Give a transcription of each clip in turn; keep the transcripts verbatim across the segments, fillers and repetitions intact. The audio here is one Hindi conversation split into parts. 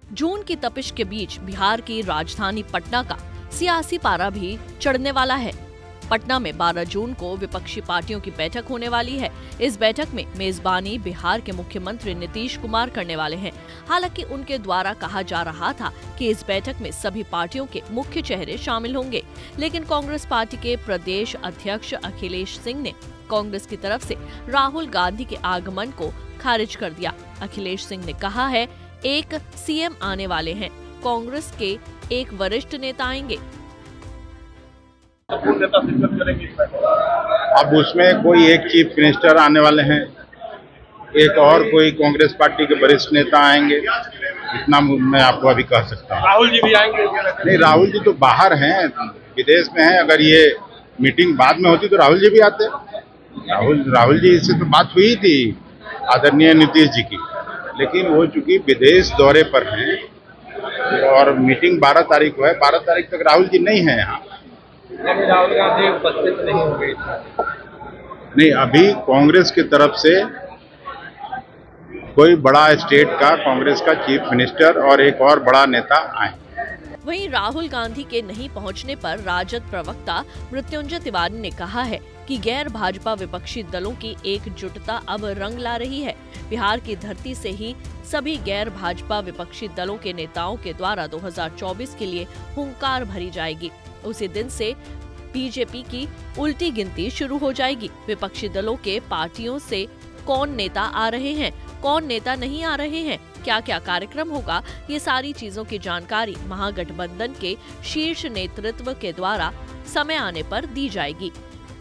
जून की तपिश के बीच बिहार की राजधानी पटना का सियासी पारा भी चढ़ने वाला है। पटना में बारह जून को विपक्षी पार्टियों की बैठक होने वाली है। इस बैठक में मेजबानी बिहार के मुख्यमंत्री नीतीश कुमार करने वाले हैं। हालांकि उनके द्वारा कहा जा रहा था कि इस बैठक में सभी पार्टियों के मुख्य चेहरे शामिल होंगे, लेकिन कांग्रेस पार्टी के प्रदेश अध्यक्ष अखिलेश सिंह ने कांग्रेस की तरफ से राहुल गांधी के आगमन को खारिज कर दिया। अखिलेश सिंह ने कहा है, एक सीएम आने वाले हैं, कांग्रेस के एक वरिष्ठ नेता आएंगे। अब उसमें कोई एक चीफ मिनिस्टर आने वाले हैं, एक और कोई कांग्रेस पार्टी के वरिष्ठ नेता आएंगे, इतना मैं आपको अभी कह सकता हूँ। राहुल जी भी आएंगे? नहीं, राहुल जी तो बाहर हैं, विदेश में हैं। अगर ये मीटिंग बाद में होती तो राहुल जी भी आते। राहुल राहुल जी से तो बात हुई थी आदरणीय नीतीश जी की, लेकिन वो चूंकि विदेश दौरे पर हैं और मीटिंग बारह तारीख को है, बारह तारीख तक राहुल जी नहीं है यहाँ। राहुल गांधी उपस्थित नहीं होंगे? नहीं, अभी कांग्रेस की तरफ से कोई बड़ा स्टेट का कांग्रेस का चीफ मिनिस्टर और एक और बड़ा नेता आए। वहीं राहुल गांधी के नहीं पहुंचने पर राजद प्रवक्ता मृत्युंजय तिवारी ने कहा है कि गैर भाजपा विपक्षी दलों की एकजुटता अब रंग ला रही है। बिहार की धरती से ही सभी गैर भाजपा विपक्षी दलों के नेताओं के द्वारा दो हज़ार चौबीस के लिए हुंकार भरी जाएगी। उसी दिन से बीजेपी की उल्टी गिनती शुरू हो जाएगी। विपक्षी दलों के पार्टियों से कौन नेता आ रहे हैं, कौन नेता नहीं आ रहे हैं, क्या क्या कार्यक्रम होगा, ये सारी चीजों की जानकारी महागठबंधन के शीर्ष नेतृत्व के द्वारा समय आने पर दी जाएगी।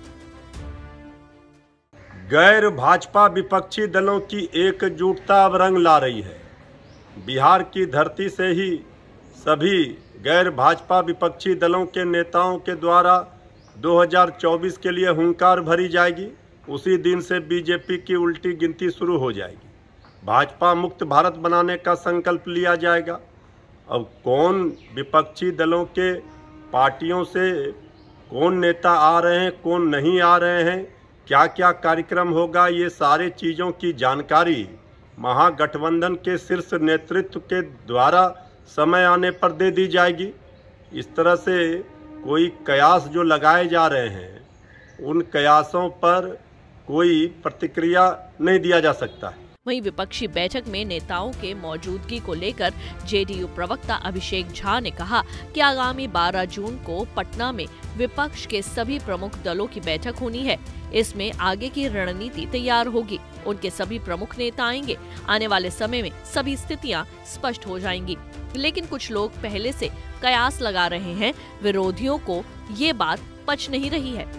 गैर भाजपा विपक्षी दलों की एकजुटता अब रंग ला रही है। बिहार की धरती से ही सभी गैर भाजपा विपक्षी दलों के नेताओं के द्वारा दो हज़ार चौबीस के लिए हुंकार भरी जाएगी। उसी दिन से बीजेपी की उल्टी गिनती शुरू हो जाएगी। भाजपा मुक्त भारत बनाने का संकल्प लिया जाएगा। अब कौन विपक्षी दलों के पार्टियों से कौन नेता आ रहे हैं, कौन नहीं आ रहे हैं, क्या क्या कार्यक्रम होगा, ये सारे चीज़ों की जानकारी महागठबंधन के शीर्ष नेतृत्व के द्वारा समय आने पर दे दी जाएगी। इस तरह से कोई कयास जो लगाए जा रहे हैं, उन कयासों पर कोई प्रतिक्रिया नहीं दिया जा सकता है। वहीं विपक्षी बैठक में नेताओं के मौजूदगी को लेकर जेडीयू प्रवक्ता अभिषेक झा ने कहा कि आगामी बारह जून को पटना में विपक्ष के सभी प्रमुख दलों की बैठक होनी है। इसमें आगे की रणनीति तैयार होगी। उनके सभी प्रमुख नेता आएंगे। आने वाले समय में सभी स्थितियां स्पष्ट हो जाएंगी, लेकिन कुछ लोग पहले से कयास लगा रहे हैं। विरोधियों को ये बात पच नहीं रही है।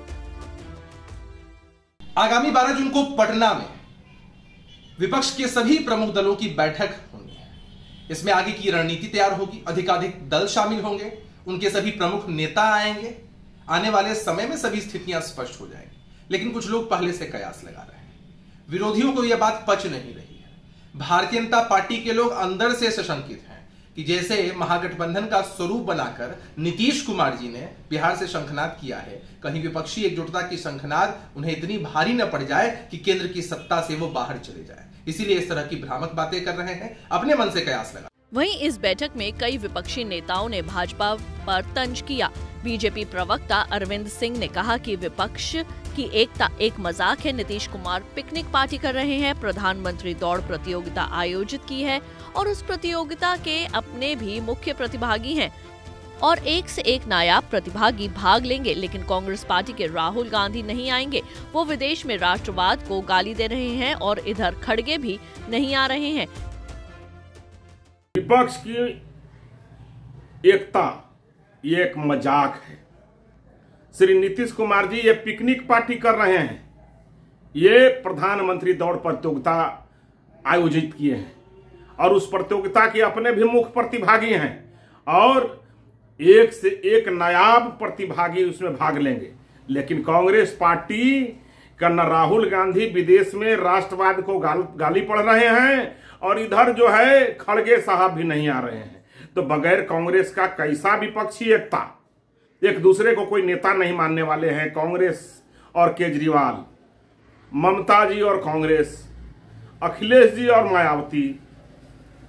आगामी बारह जून को पटना में विपक्ष के सभी प्रमुख दलों की बैठक होनी है। इसमें आगे की रणनीति तैयार होगी। अधिकाधिक दल शामिल होंगे, उनके सभी प्रमुख नेता आएंगे। आने वाले समय में सभी स्थितियां स्पष्ट हो जाएंगी, लेकिन कुछ लोग पहले से कयास लगा रहे हैं। विरोधियों को यह बात पच नहीं रही है। भारतीय जनता पार्टी के लोग अंदर से सशंकित हैं कि जैसे महागठबंधन का स्वरूप बनाकर नीतीश कुमार जी ने बिहार से शंखनाद किया है, कहीं विपक्षी एकजुटता की शंखनाद उन्हें इतनी भारी न पड़ जाए कि केंद्र की सत्ता से वो बाहर चले जाए। इसीलिए इस तरह की भ्रामक बातें कर रहे हैं, अपने मन से कयास लगा। वहीं इस बैठक में कई विपक्षी नेताओं ने भाजपा पर तंज किया। बीजेपी प्रवक्ता अरविंद सिंह ने कहा कि विपक्ष की एकता एक मजाक है। नीतीश कुमार पिकनिक पार्टी कर रहे हैं। प्रधानमंत्री दौड़ प्रतियोगिता आयोजित की है और उस प्रतियोगिता के अपने भी मुख्य प्रतिभागी हैं और एक से एक नायाब प्रतिभागी भाग लेंगे, लेकिन कांग्रेस पार्टी के राहुल गांधी नहीं आएंगे। वो विदेश में राष्ट्रवाद को गाली दे रहे हैं और इधर खड़गे भी नहीं आ रहे हैं। विपक्ष की एकता ये एक मजाक है। श्री नीतीश कुमार जी ये पिकनिक पार्टी कर रहे हैं। ये प्रधानमंत्री दौड़ प्रतियोगिता आयोजित किए हैं और उस प्रतियोगिता के अपने भी मुख्य प्रतिभागी हैं और एक से एक नायाब प्रतिभागी उसमें भाग लेंगे। लेकिन कांग्रेस पार्टी का न राहुल गांधी विदेश में राष्ट्रवाद को गाल, गाली पड़ रहे हैं और इधर जो है खड़गे साहब भी नहीं आ रहे हैं। तो बगैर कांग्रेस का कैसा विपक्षी एकता? एक दूसरे को कोई नेता नहीं मानने वाले हैं। कांग्रेस और केजरीवाल, ममता जी और कांग्रेस, अखिलेश जी और मायावती,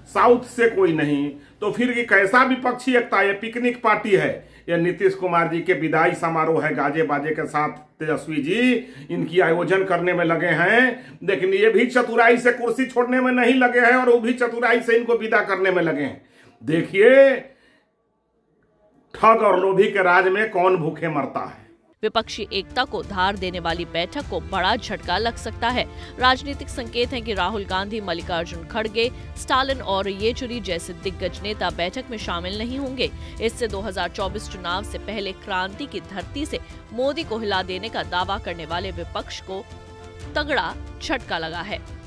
साउथ से कोई नहीं, तो फिर ये कैसा विपक्षी एकता? ये पिकनिक पार्टी है। ये नीतीश कुमार जी के विदाई समारोह है, गाजे बाजे के साथ तेजस्वी जी इनकी आयोजन करने में लगे हैं, लेकिन ये भी चतुराई से कुर्सी छोड़ने में नहीं लगे हैं और वो भी चतुराई से इनको विदा करने में लगे हैं। देखिए ठग और लोभी के राज में कौन भूखे मरता है। विपक्षी एकता को धार देने वाली बैठक को बड़ा झटका लग सकता है। राजनीतिक संकेत हैं कि राहुल गांधी, मल्लिकार्जुन खड़गे, स्टालिन और येचुरी जैसे दिग्गज नेता बैठक में शामिल नहीं होंगे। इससे दो हज़ार चौबीस चुनाव से पहले क्रांति की धरती से मोदी को हिला देने का दावा करने वाले विपक्ष को तगड़ा झटका लगा है।